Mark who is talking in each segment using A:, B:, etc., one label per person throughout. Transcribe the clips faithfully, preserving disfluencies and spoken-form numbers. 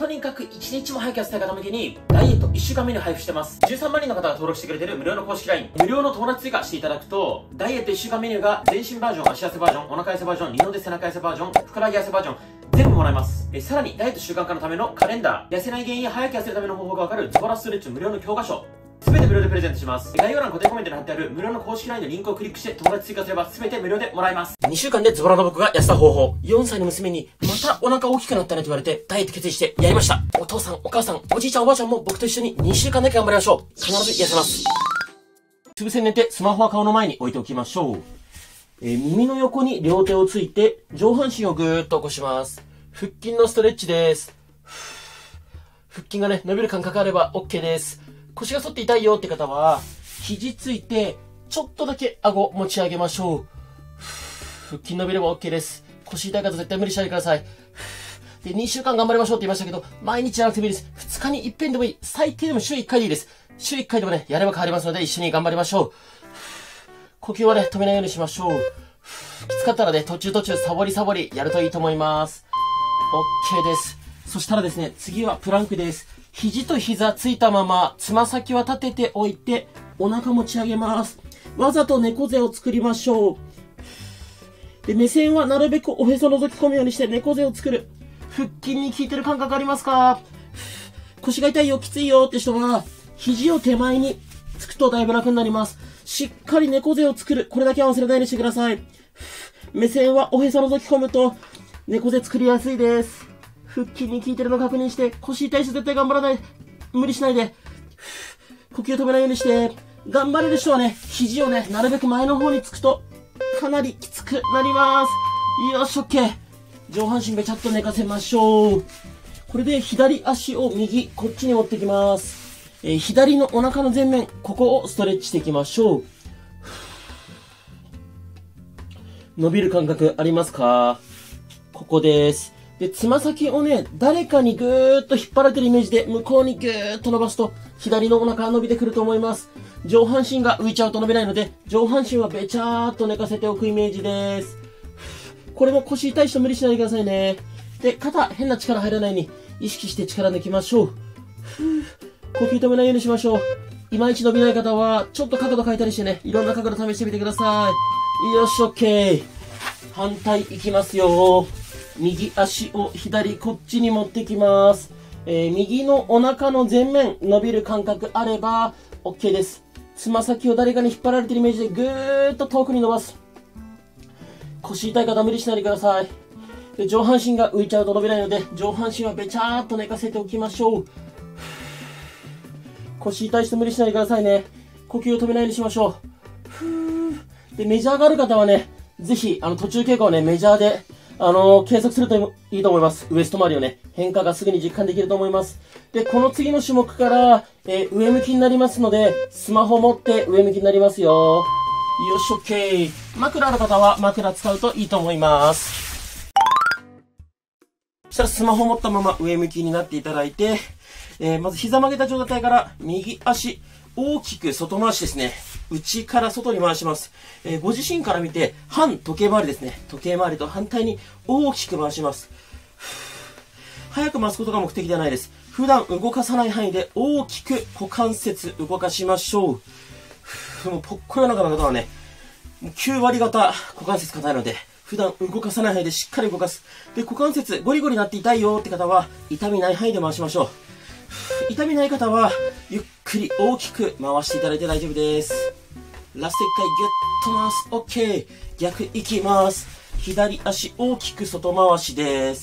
A: とにかくいちにちも早く痩せたい方向けに、ダイエットいっしゅうかんメニュー配布してます。じゅうさんまんにんの方が登録してくれてる無料の公式 ライン、無料の友達追加していただくと、ダイエットいっしゅうかんメニューが全身バージョン、足痩せバージョン、お腹痩せバージョン、二の腕背中痩せバージョン、ふくらはぎ痩せバージョン、全部もらえます。えさらに、ダイエット習慣化のためのカレンダー、痩せない原因や早く痩せるための方法がわかるズボラストレッチ無料の教科書、すべて無料でプレゼントします。概要欄固定コメントに貼ってある無料の公式 ライン のリンクをクリックして友達追加すればすべて無料でもらえます。にしゅうかんでズボラの僕が痩せた方法。よんさいの娘にまたお腹大きくなったねと言われてダイエット決意してやりました。お父さん、お母さん、おじいちゃん、おばあちゃんも僕と一緒ににしゅうかんだけ頑張りましょう。必ず痩せます。うつ伏せに寝てスマホは顔の前に置いておきましょう。えー、耳の横に両手をついて上半身をぐーっと起こします。腹筋のストレッチです。腹筋がね、伸びる感覚あれば OK です。腰が反って痛いよって方は、肘ついて、ちょっとだけ顎持ち上げましょう。腹筋伸びれば OK です。腰痛い方絶対無理しないでください。で、にしゅうかん頑張りましょうって言いましたけど、毎日じゃなくてもいいです。ふつかにいっぺんでもいい。最低でも週いっかいでいいです。週いっかいでもね、やれば変わりますので、一緒に頑張りましょう。呼吸はね、止めないようにしましょう。きつかったらね、途中途中サボりサボりやるといいと思います。OK です。そしたらですね、次はプランクです。肘と膝ついたまま、つま先は立てておいて、お腹持ち上げます。わざと猫背を作りましょう。で、目線はなるべくおへそ覗き込むようにして猫背を作る。腹筋に効いてる感覚ありますか？腰が痛いよ、きついよって人は、肘を手前につくとだいぶ楽になります。しっかり猫背を作る。これだけは忘れないようにしてください。目線はおへそ覗き込むと、猫背作りやすいです。腹筋に効いてるの確認して、腰痛い人絶対頑張らない。無理しないで。呼吸止めないようにして。頑張れる人はね、肘をね、なるべく前の方につくと、かなりきつくなります。よし、OK。上半身べちゃっと寝かせましょう。これで左足を右、こっちに持ってきます。えー、左のお腹の前面、ここをストレッチしていきましょう。伸びる感覚ありますか？ここです。で、つま先をね、誰かにぐーっと引っ張られてるイメージで、向こうにぐーっと伸ばすと、左のお腹が伸びてくると思います。上半身が浮いちゃうと伸びないので、上半身はべちゃーっと寝かせておくイメージです。これも腰痛い人無理しないでくださいね。で、肩、変な力入らないように、意識して力抜きましょう。呼吸止めないようにしましょう。いまいち伸びない方は、ちょっと角度変えたりしてね、いろんな角度試してみてください。よし、OK。反対いきますよ。右足を左こっちに持ってきます。えー、右のお腹の前面伸びる感覚あれば OK です。つま先を誰かに引っ張られてるイメージでぐーっと遠くに伸ばす。腰痛い方無理しないでください。で、上半身が浮いちゃうと伸びないので、上半身はべちゃーっと寝かせておきましょう。腰痛い人無理しないでくださいね。呼吸を止めないようにしましょう。で、メジャーがある方はね、ぜひ、あの、途中経過をね、メジャーで、あのー、計測するといいと思います。ウエスト周りをね、変化がすぐに実感できると思います。で、この次の種目から、えー、上向きになりますので、スマホ持って上向きになりますよ。よし、OK。枕ある方は枕使うといいと思います。そしたらスマホ持ったまま上向きになっていただいて、えー、まず膝曲げた状態から右足、大きく外回しですね。内から外に回します。えー、ご自身から見て、反時計回りですね。時計回りと反対に大きく回します。早く回すことが目的ではないです。普段動かさない範囲で大きく股関節動かしましょう。もうぽっこりお腹の方はね、きゅうわり方股関節硬いので、普段動かさない範囲でしっかり動かす。で、股関節ゴリゴリなって痛いよって方は、痛みない範囲で回しましょう。痛みない方は、ゆっくり大きく回していただいて大丈夫です。ラストいっかいギュッと回す。OK。逆いきます。左足大きく外回しです。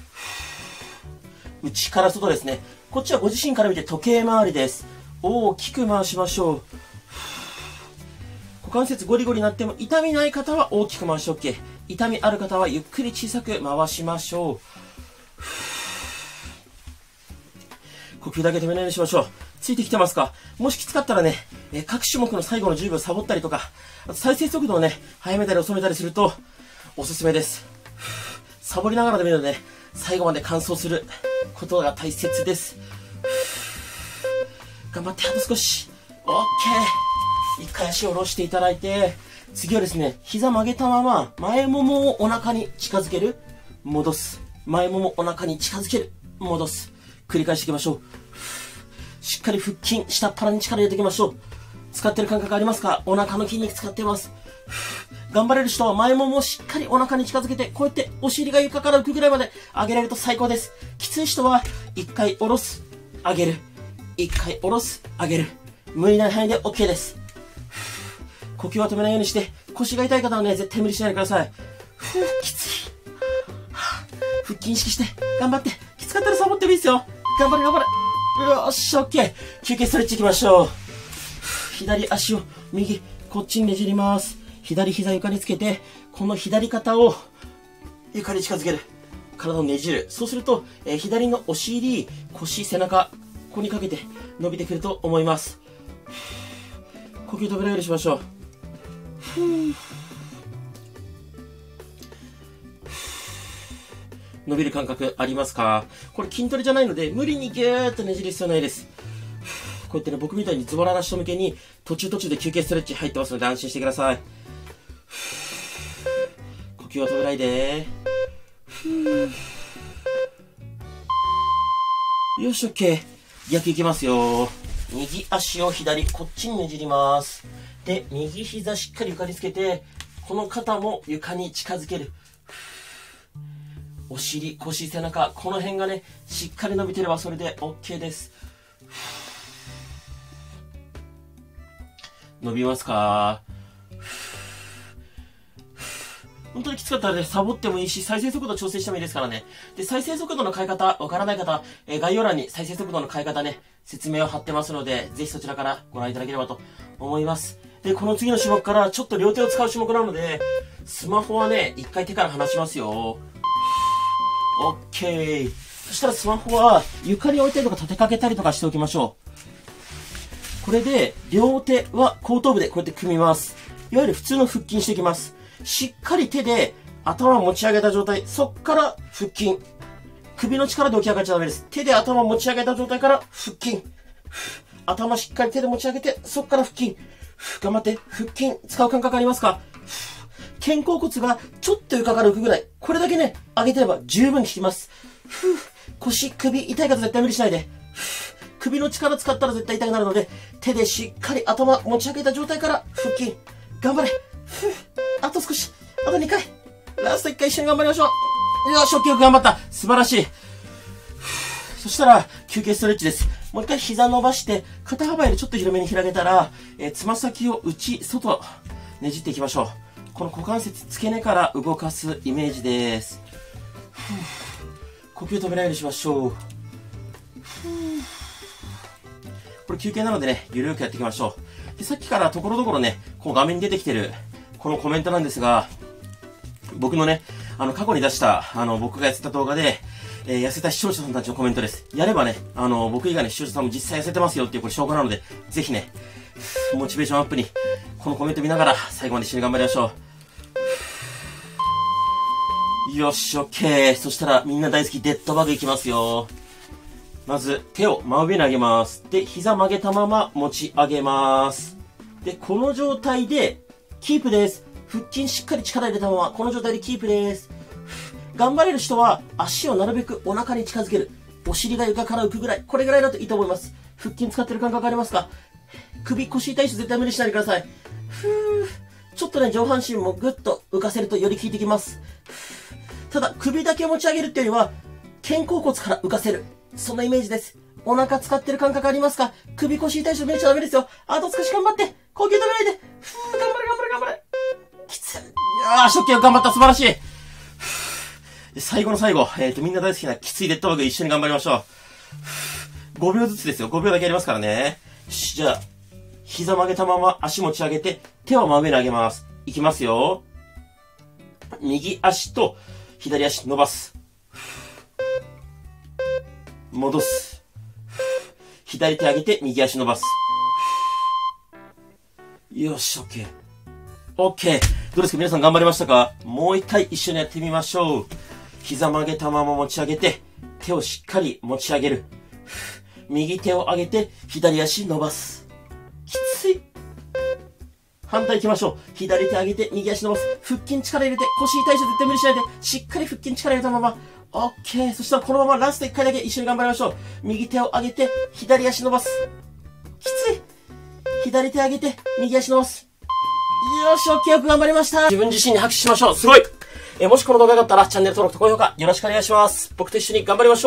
A: 内から外ですね。こっちはご自身から見て時計回りです。大きく回しましょう。股関節ゴリゴリになっても痛みない方は大きく回して OK。痛みある方はゆっくり小さく回しましょう。呼吸だけ止めないようにしましょう。ついてきてますか？もしきつかったらね、えー、各種目の最後のじゅうびょうサボったりとか、あと再生速度をね、早めたり遅めたりすると、おすすめです。サボりながらでもいいのでね、最後まで完走することが大切です。頑張って、あと少し。OK。一回足を下ろしていただいて、次はですね、膝曲げたまま、前ももをお腹に近づける。戻す。前ももお腹に近づける。戻す。
B: 繰り返していきましょう。しっかり腹筋、下っ腹に力入れていきましょう。使ってる感覚ありますか？お腹の筋肉使ってます。頑張れる人は前ももをしっかりお腹に近づけて、こうやってお尻が床から浮くぐらいまで上げられると最高です。きつい人は、一回下ろす、上げる。一回下ろす、上げる。無理ない範囲で OK です。呼吸は止めないようにして、腰が痛い方はね、絶対無理しないでください。ふぅ、きつい。腹筋意識して、頑張って。きつかったらサボってもいいですよ。頑張れ頑張れ。よーし、OK。休憩ストレッチいきましょう。左足を右、こっちにねじります。左膝床につけて、この左肩を床に近づける。体をねじる。そうすると、えー、左のお尻、腰、背中、ここにかけて伸びてくると思います。呼吸止めないようにしましょう。ふぅ伸びる感覚ありますか？これ筋トレじゃないので、無理にギューッとねじる必要ないです。こうやってね、僕みたいにズボラな人向けに、途中途中で休憩ストレッチ入ってますので安心してください。呼吸を止めないで。よし、OK。逆いきますよ。右足を左、こっちにねじります。で、右膝しっかり床につけて、この肩も床に近づける。お尻、腰、背中、この辺がね、しっかり伸びてればそれで OK です。伸びますか？本当にきつかったらね、サボってもいいし、再生速度調整してもいいですからね。で、再生速度の変え方、わからない方は、えー、概要欄に再生速度の変え方ね、説明を貼ってますので、ぜひそちらからご覧いただければと思います。で、この次の種目からちょっと両手を使う種目なので、スマホはね、一回手から離しますよ。OK。そしたらスマホは床に置いたりとか立てかけたりとかしておきましょう。これで、両手は後頭部でこうやって組みます。いわゆる普通の腹筋していきます。しっかり手で頭を持ち上げた状態。そっから腹筋。首の力で起き上がっちゃダメです。手で頭を持ち上げた状態から腹筋。頭しっかり手で持ち上げて、そっから腹筋。頑張って。腹筋使う感覚ありますか？肩甲骨がちょっと床から浮くぐらい。これだけね、上げてれば十分効きます。腰、首、痛い方絶対無理しないで。首の力使ったら絶対痛くなるので、手でしっかり頭持ち上げた状態から腹筋。頑張れ。あと少し。あとにかい。ラストいっかい一緒に頑張りましょう。よし、OK、よく頑張った。素晴らしい。そしたら、休憩ストレッチです。もう一回膝伸ばして、肩幅よりちょっと広めに開けたら、えー、つま先を内、外、ねじっていきましょう。この股関節、付け根から動かすイメージです。呼吸止めないようにしましょう。これ休憩なのでね、ゆるくやっていきましょう。で、さっきからところどころね、こう画面に出てきてる、このコメントなんですが、僕のね、あの、過去に出した、あの、僕がやってた動画で、えー、痩せた視聴者さんたちのコメントです。やればね、あの、僕以外の視聴者さんも実際痩せてますよっていうこれ証拠なので、ぜひね、モチベーションアップに、このコメント見ながら、最後まで一緒に頑張りましょう。よし、オッケー。そしたら、みんな大好きデッドバグいきますよ。まず、手を真上に上げます。で、膝曲げたまま持ち上げます。で、この状態で、キープです。腹筋しっかり力入れたまま、この状態でキープです。頑張れる人は、足をなるべくお腹に近づける。お尻が床から浮くぐらい。これぐらいだといいと思います。腹筋使ってる感覚ありますか？首、腰痛い人絶対無理しないでください。ふー。ちょっとね、上半身もぐっと浮かせるとより効いてきます。ただ、首だけ持ち上げるっていうよりは、肩甲骨から浮かせる。そんなイメージです。お腹使ってる感覚ありますか？首、腰痛い人無理しちゃダメですよ。あと少し頑張って。呼吸止めないで。ふー、頑張れ頑張れ頑張れ。きつい。よーし、オッケー、頑張った。素晴らしい。最後の最後、えっと、みんな大好きなきついデッドバグ一緒に頑張りましょう。ごびょうずつですよ。ごびょうだけやりますからね。よし、じゃあ、膝曲げたまま足持ち上げて、手を真上に上げます。いきますよ。右足と左足伸ばす。戻す。左手上げて右足伸ばす。よし、オッケー。オッケー。どうですか皆さん頑張りましたか？もう一回一緒にやってみましょう。膝曲げたまま持ち上げて、手をしっかり持ち上げる。右手を上げて、左足伸ばす。きつい。反対行きましょう。左手上げて、右足伸ばす。腹筋力入れて、腰痛い人絶対無理しないで、しっかり腹筋力入れたまま、 オッケー。そしたらこのままラストいっかいだけ一緒に頑張りましょう。右手を上げて、左足伸ばす。きつい。左手上げて、右足伸ばす。よし、オッケー。よく頑張りました。自分自身に拍手しましょう。すごい。え、もしこの動画が良かったらチャンネル登録と高評価よろしくお願いします。僕と一緒に頑張りましょう。